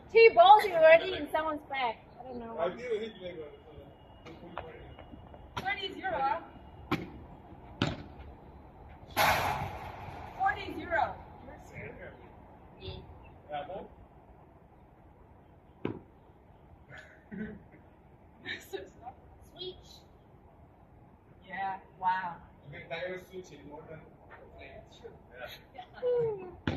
T-balls is already in someone's back. I don't know. 30-0. 40-0. Sweet. Yeah, wow. Okay, that is switching more than That's true. yeah.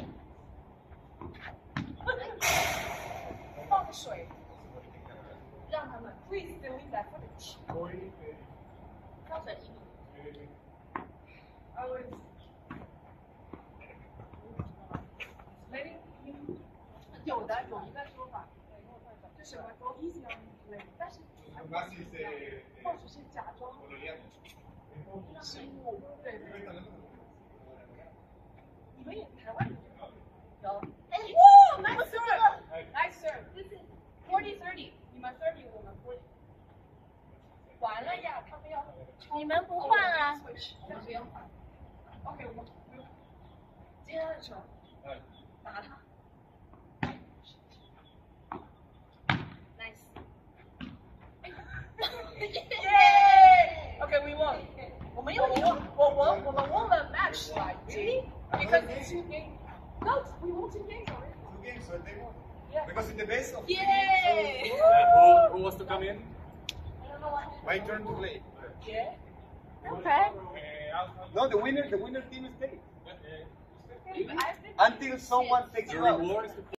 放水，让他们 please delete that footage. 放水1米。I was maybe 有一个说法，就什么 go easy on me，但是或许是假装失误，对对。你们也台湾有？哇 ，nice serve，nice serve，这是 40-30，你们30，我们40。完了呀，他们要你们不换啊？ 我们不要换。OK， 我接他的球，打他。 Nice. Yay! Okay, we won. 我们won the match, like, see? Because it's 2 games. No, we won 2 games already. 2 games, so they won. Yeah. Because in the best of Yay! who was to come in? My turn to play. Yeah. Okay. No, the winner team stays. I've been Until someone takes you out.